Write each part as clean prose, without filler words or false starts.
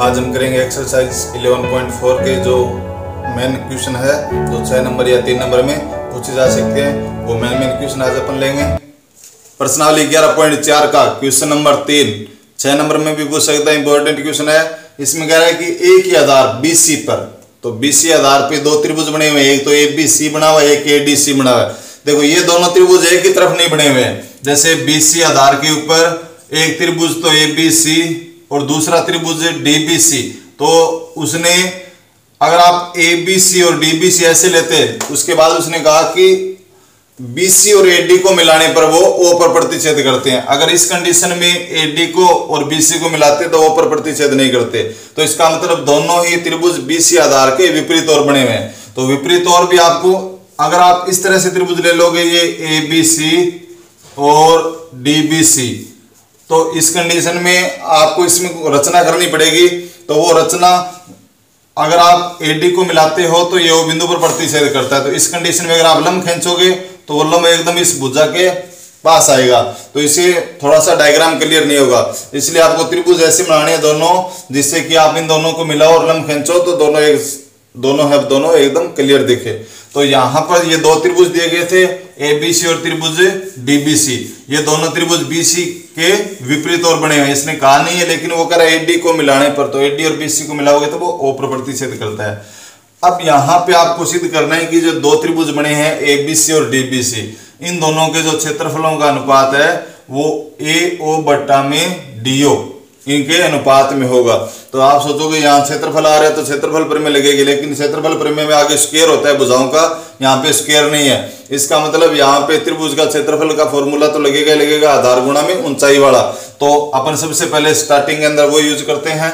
आज हम करेंगे एक्सरसाइज 11.4 के जो मेन क्वेश्चन है जो 6 नंबर या 3 नंबर में पूछे जा सकते हैं, वो मेन क्वेश्चन आज अपन लेंगे। प्रश्नावली 11.4 का क्वेश्चन नंबर 3 6 नंबर में भी पूछ सकता है, इंपॉर्टेंट क्वेश्चन है। इसमें कह रहा है कि एक ही आधार BC पर, तो BC आधार पे दो त्रिभुज बने हुए हैं, एक तो ABC बना हुआ है, एक ADC बना हुआ है। देखो ये दोनों त्रिभुज एक ही तरफ नहीं बने हुए हैं। जैसे BC आधार के ऊपर एक त्रिभुज तो ABC और दूसरा त्रिभुज DBC, तो उसने अगर आप ABC और DBC ऐसे लेते, उसके बाद उसने कहा कि BC और AD को मिलाने पर वो O पर प्रतिच्छेद करते हैं। अगर इस कंडीशन में AD को और BC को मिलाते तो O पर प्रतिच्छेद नहीं करते। तो इसका मतलब दोनों ही त्रिभुज BC आधार के विपरीत ओर बने हुए हैं। तो विपरीत ओर भी आपको, अगर आप इस तरह से त्रिभुज ले लोगे, ये ABC और DBC, तो इस कंडीशन में आपको इसमें रचना करनी पड़ेगी। तो वो रचना अगर आप AD को मिलाते हो तो ये O बिंदु पर प्रतिच्छेद करता है। तो इस कंडीशन में अगर आप लंब खींचोगे तो वो लंब एकदम इस भुजा के पास आएगा, तो इसे थोड़ा सा डायग्राम क्लियर नहीं होगा। इसलिए आपको त्रिभुज ऐसे बनाने हैं दोनों, जिससे कि आप इन दोनों को मिलाओ और लंब खींचो तो दोनों एकदम क्लियर दिखे। तो यहाँ पर ये दो त्रिभुज दिए गए थे, ABC और त्रिभुज DBC। ये दोनों त्रिभुज BC के विपरीत ओर बने हुए। इसने कहा नहीं है, लेकिन वो कह रहा है AD को मिलाने पर, तो AD और BC को मिलाओगे तो वो O पर प्रतिच्छेद करता है। अब यहाँ पे आपको सिद्ध करना है कि जो दो त्रिभुज बने हैं ABC और DBC, इन दोनों के जो क्षेत्रफलों का अनुपात है वो AO बट्टा में DO इनके अनुपात में होगा। तो आप सोचोगे यहाँ क्षेत्रफल आ रहा है तो क्षेत्रफल प्रमेय लगेगी, लेकिन क्षेत्रफल प्रमेय में आगे स्क्वायर होता है भुजाओं का, यहाँ पे स्क्वायर नहीं है। इसका मतलब यहाँ पे त्रिभुज का क्षेत्रफल का फॉर्मूला तो लगेगा आधार गुणा में ऊंचाई वाला। तो अपन सबसे पहले स्टार्टिंग के अंदर वो यूज करते हैं,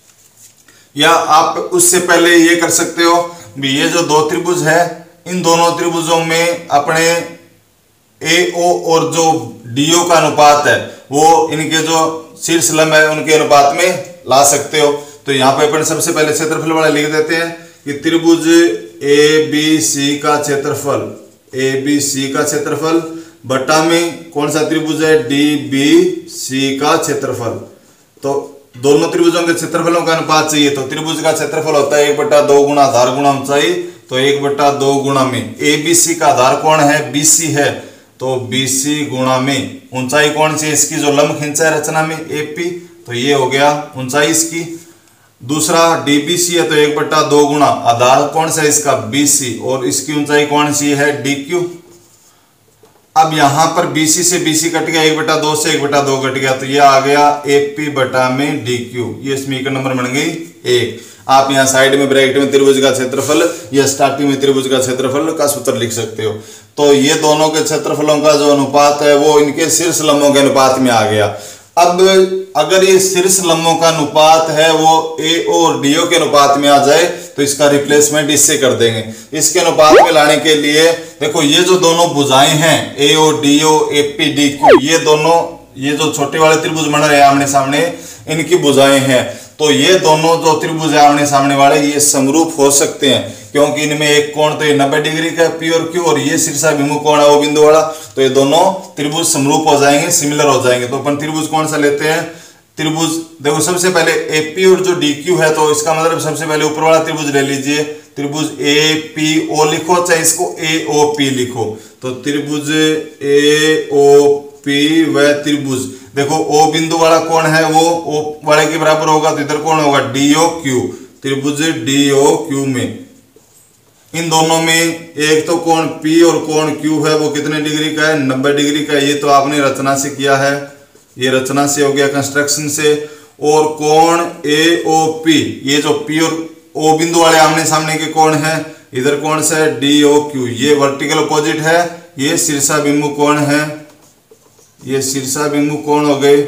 या आप उससे पहले ये कर सकते हो भी, ये जो दो त्रिभुज है इन दोनों त्रिभुजों में अपने AO और जो DO का अनुपात है वो इनके जो शीर्ष लंब है उनके अनुपात में ला सकते हो। तो यहाँ पे अपन सबसे पहले क्षेत्रफल वाला लिख देते हैं कि त्रिभुज ABC का क्षेत्रफल बटा में कौन सा त्रिभुज है DBC का क्षेत्रफल। तो दोनों त्रिभुजों के क्षेत्रफलों का अनुपात चाहिए। तो त्रिभुज का क्षेत्रफल होता है 1/2 गुणा आधार गुणा ऊंचाई, तो 1/2 गुणा में ABC का आधार कौन है BC है, तो BC गुणा में ऊंचाई कौन सी है इसकी, जो लंब खींचा है रचना में AP, तो ये हो गया ऊंचाई इसकी। दूसरा DBC है तो 1/2 गुणा आधार कौन सा है इसका BC, और इसकी ऊंचाई कौन सी है DQ। अब यहां पर BC से BC कट गया, 1/2 से 1/2 कट गया, तो ये आ गया AP बटा में DQ। ये समीकरण नंबर बन गई 1। आप यहाँ साइड में ब्रैकेट में त्रिभुज का क्षेत्रफल या स्टार्टिंग में त्रिभुज का क्षेत्रफल का सूत्र लिख सकते हो। तो ये दोनों के क्षेत्रफलों का जो अनुपात है वो इनके शीर्ष लंबों के अनुपात में आ गया। अब अगर ये शीर्ष लंबों का अनुपात है वो AO और DO के अनुपात में आ जाए तो इसका रिप्लेसमेंट इससे कर देंगे। इसके अनुपात में लाने के लिए देखो, ये जो दोनों भुजाएं हैं AO DO AP DQ, ये जो छोटे वाले त्रिभुज बन रहे हैं आमने सामने, इनकी भुजाएं हैं। तो ये दोनों जो त्रिभुज है आमने सामने वाले, ये समरूप हो सकते हैं, क्योंकि इनमें एक कोण तो ये 90 डिग्री का P और Q, और ये शीर्षाभिमुख कोण है O बिंदु वाला, तो ये दोनों त्रिभुज समरूप हो जाएंगे, सिमिलर हो जाएंगे। तो अपन त्रिभुज कौन सा लेते हैं, त्रिभुज देखो सबसे पहले AP और जो DQ है, तो इसका मतलब सबसे पहले ऊपर वाला त्रिभुज ले लीजिए, त्रिभुज APO लिखो, चाहे इसको AOP लिखो। तो त्रिभुज AOP व त्रिभुज देखो O बिंदु वाला कौन है वो O वाले के बराबर होगा, तो इधर कौन होगा DOQ। त्रिभुज DOQ में इन दोनों में एक तो कोण P और कोण Q है वो कितने डिग्री का है, 90 डिग्री का। ये तो आपने रचना से किया है, ये रचना से हो गया कंस्ट्रक्शन से। और कोण AOP, ये जो P और O बिंदु वाले आमने सामने के कोण है, इधर कौन सा है DOQ, ये वर्टिकल अपोजिट है, ये शीर्षाभिमुख कोण है, ये शीर्षाभिमुख कोण हो गए।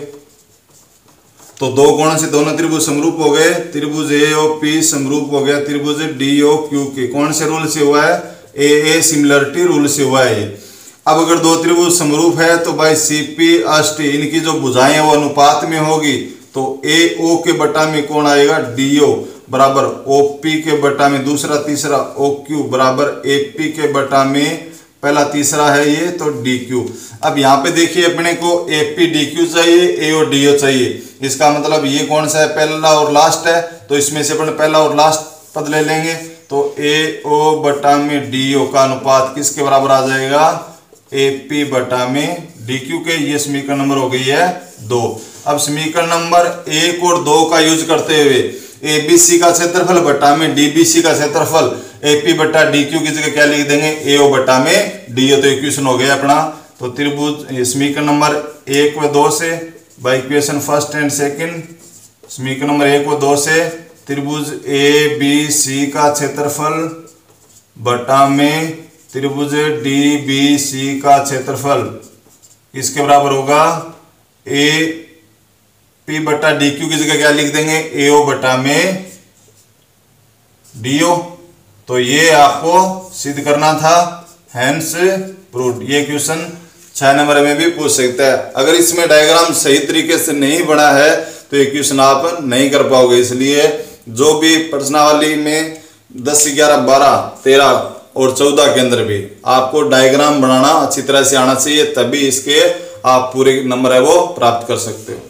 तो दो कोणों से दोनों त्रिभुज समरूप हो गए, त्रिभुज AOP समरूप हो गया त्रिभुज DOQ के। कौन से रूल से हुआ है, AA सिमिलरिटी रूल से हुआ है ये। अब अगर दो त्रिभुज समरूप है तो भाई CP अष्ट इनकी जो भुजाएं हैं वो अनुपात में होगी, तो AO के बटा में कौन आएगा DO बराबर OP के बटा में दूसरा तीसरा OQ बराबर AP के बटा में पहला तीसरा है ये, तो DQ। अब यहाँ पे देखिए अपने को AP DQ चाहिए, A और DO चाहिए। इसका मतलब ये कौन सा है, पहला और लास्ट है, तो इसमें से अपन पहला और लास्ट पद ले लेंगे। तो ए ओ बटा में डी ओ का अनुपात किसके बराबर आ जाएगा, ए पी बटा में डी क्यू के। ये समीकरण नंबर हो गई है 2। अब समीकरण नंबर 1 और 2 का यूज करते हुए ए बी सी का क्षेत्रफल बटा में डी बी सी का क्षेत्रफल ए पी बटा डी क्यू की जगह क्या लिख देंगे, ए ओ बटा में डी ओ। तो इक्वेशन हो गया अपना। तो त्रिभुज समीकरण नंबर 1 व 2 से by equation first and second, समीकरण नंबर 1 व 2 से त्रिभुज ए बी सी का क्षेत्रफल बटा में त्रिभुज डी बी सी का क्षेत्रफल इसके बराबर होगा ए पी बटा डी क्यू की जगह क्या लिख देंगे, ए ओ बटा में डी ओ। तो ये आपको सिद्ध करना था, हैंस प्रूव्ड। ये क्वेश्चन 6 नंबर में भी पूछ सकता है। अगर इसमें डायग्राम सही तरीके से नहीं बना है तो ये क्वेश्चन आप नहीं कर पाओगे। इसलिए जो भी प्रश्नावली में 10, 11, 12, 13 और 14 के अंदर भी आपको डायग्राम बनाना अच्छी तरह से आना चाहिए, तभी इसके आप पूरे नंबर है वो प्राप्त कर सकते हो।